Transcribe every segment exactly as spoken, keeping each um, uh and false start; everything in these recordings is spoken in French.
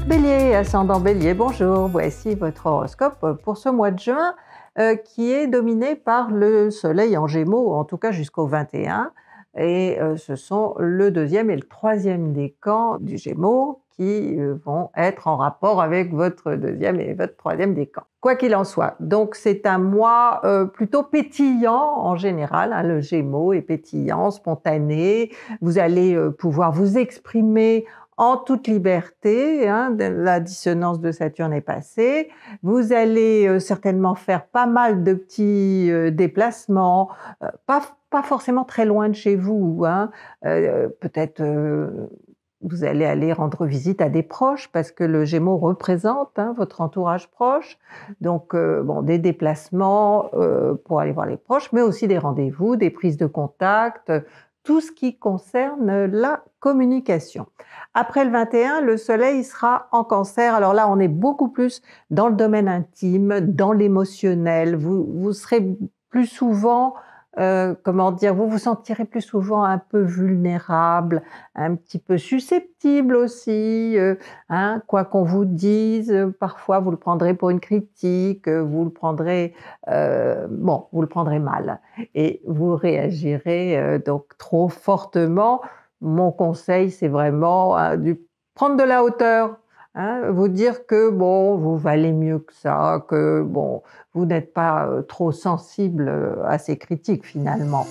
Bélier, ascendant Bélier, bonjour, voici votre horoscope pour ce mois de juin euh, qui est dominé par le soleil en Gémeaux, en tout cas jusqu'au vingt et un, et euh, ce sont le deuxième et le troisième décan du Gémeaux qui euh, vont être en rapport avec votre deuxième et votre troisième décan. Quoi qu'il en soit, donc c'est un mois euh, plutôt pétillant en général, hein, le Gémeaux est pétillant, spontané, vous allez euh, pouvoir vous exprimer en toute liberté, hein, la dissonance de Saturne est passée, vous allez euh, certainement faire pas mal de petits euh, déplacements, euh, pas, pas forcément très loin de chez vous, hein, euh, peut-être euh, vous allez aller rendre visite à des proches parce que le Gémeaux représente hein, votre entourage proche, donc euh, bon, des déplacements euh, pour aller voir les proches, mais aussi des rendez-vous, des prises de contact, tout ce qui concerne la communication. Après le vingt et un, le soleil sera en Cancer, alors là on est beaucoup plus dans le domaine intime, dans l'émotionnel, vous, vous serez plus souvent, euh, comment dire, vous vous sentirez plus souvent un peu vulnérable, un petit peu susceptible aussi, euh, hein, quoi qu'on vous dise, parfois vous le prendrez pour une critique, vous le prendrez, euh, bon, vous le prendrez mal et vous réagirez euh, donc trop fortement. Mon conseil, c'est vraiment hein, du prendre de la hauteur, hein, vous dire que bon, vous valez mieux que ça, que bon, vous n'êtes pas euh, trop sensible euh, à ces critiques finalement.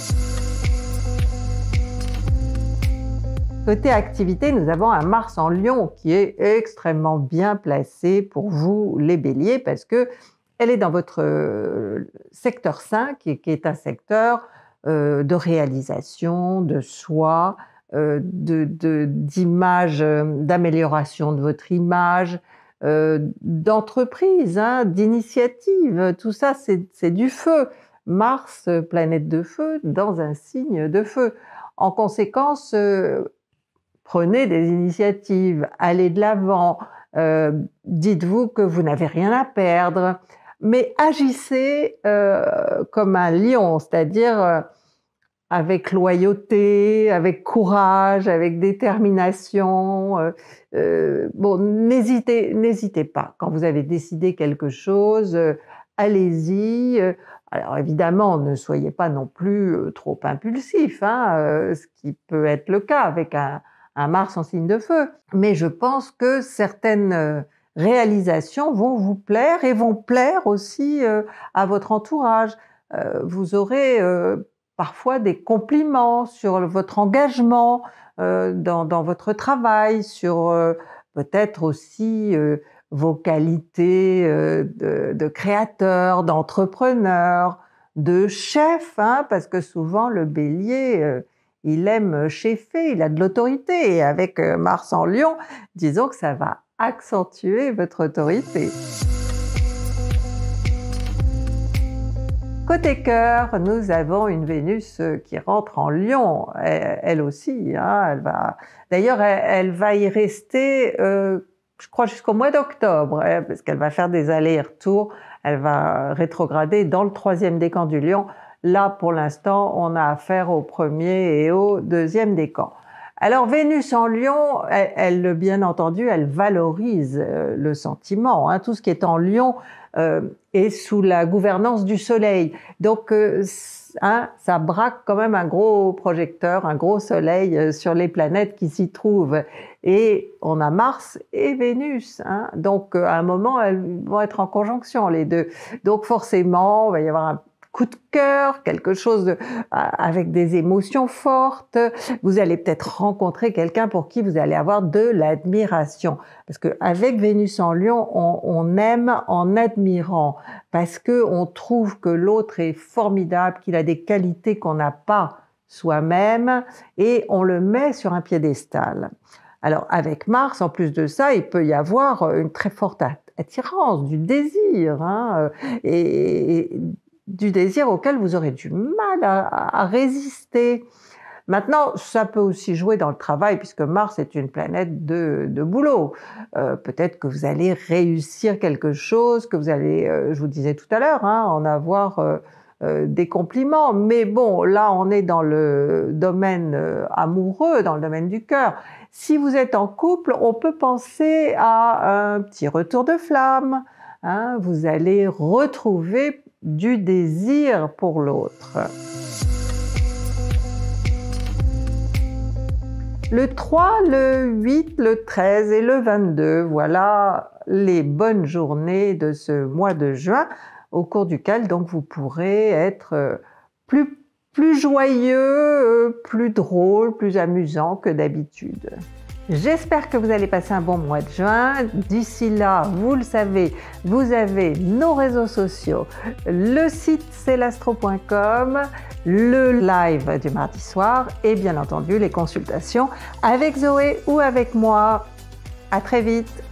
Côté activité, nous avons un Mars en Lion qui est extrêmement bien placé pour vous les Béliers parce que elle est dans votre euh, secteur cinq qui est un secteur euh, de réalisation, de soi, euh, de, de, d'image, euh, d'amélioration de votre image, euh, d'entreprise, hein, d'initiative, tout ça c'est, c'est du feu. Mars, planète de feu, dans un signe de feu. En conséquence, euh, prenez des initiatives, allez de l'avant, euh, dites-vous que vous n'avez rien à perdre, mais agissez euh, comme un lion, c'est-à-dire euh, avec loyauté, avec courage, avec détermination. Euh, euh, bon, n'hésitez, n'hésitez pas. Quand vous avez décidé quelque chose, euh, allez-y. Alors évidemment, ne soyez pas non plus euh, trop impulsif, hein, euh, ce qui peut être le cas avec un, un Mars en signe de feu. Mais je pense que certaines euh, réalisations vont vous plaire et vont plaire aussi euh, à votre entourage. Euh, vous aurez euh, parfois des compliments sur votre engagement euh, dans, dans votre travail, sur euh, peut-être aussi euh, vos qualités euh, de, de créateur, d'entrepreneur, de chef, hein, parce que souvent le Bélier, euh, il aime cheffer, il a de l'autorité, et avec euh, Mars en Lion, disons que ça va accentuer votre autorité. Côté cœur, nous avons une Vénus qui rentre en Lion, elle, elle aussi, hein, elle va. D'ailleurs, elle, elle va y rester, euh, je crois, jusqu'au mois d'octobre, hein, parce qu'elle va faire des allers-retours, elle va rétrograder dans le troisième décan du Lion. Là, pour l'instant, on a affaire au premier et au deuxième décan. Alors Vénus en Lion, elle, elle bien entendu, elle valorise euh, le sentiment, hein, tout ce qui est en Lion euh, est sous la gouvernance du Soleil. Donc euh, hein, ça braque quand même un gros projecteur, un gros Soleil euh, sur les planètes qui s'y trouvent. Et on a Mars et Vénus, hein, donc euh, à un moment elles vont être en conjonction les deux. Donc forcément, il va y avoir un coup de cœur, quelque chose de, avec des émotions fortes. Vous allez peut-être rencontrer quelqu'un pour qui vous allez avoir de l'admiration. Parce qu'avec Vénus en Lion, on, on aime en admirant, parce qu'on trouve que l'autre est formidable, qu'il a des qualités qu'on n'a pas soi-même, et on le met sur un piédestal. Alors avec Mars, en plus de ça, il peut y avoir une très forte attirance, du désir, hein, et, et du désir auquel vous aurez du mal à, à résister. Maintenant, ça peut aussi jouer dans le travail, puisque Mars est une planète de, de boulot. Euh, peut-être que vous allez réussir quelque chose, que vous allez, euh, je vous disais tout à l'heure, hein, en avoir euh, euh, des compliments. Mais bon, là, on est dans le domaine euh, amoureux, dans le domaine du cœur. Si vous êtes en couple, on peut penser à un petit retour de flamme. Hein, vous allez retrouver du désir pour l'autre. Le trois, le huit, le treize et le vingt-deux, voilà les bonnes journées de ce mois de juin, au cours duquel donc vous pourrez être plus, plus joyeux, plus drôle, plus amusant que d'habitude. J'espère que vous allez passer un bon mois de juin. D'ici là, vous le savez, vous avez nos réseaux sociaux, le site c'est l'astro point com, le live du mardi soir et bien entendu les consultations avec Zoé ou avec moi. À très vite!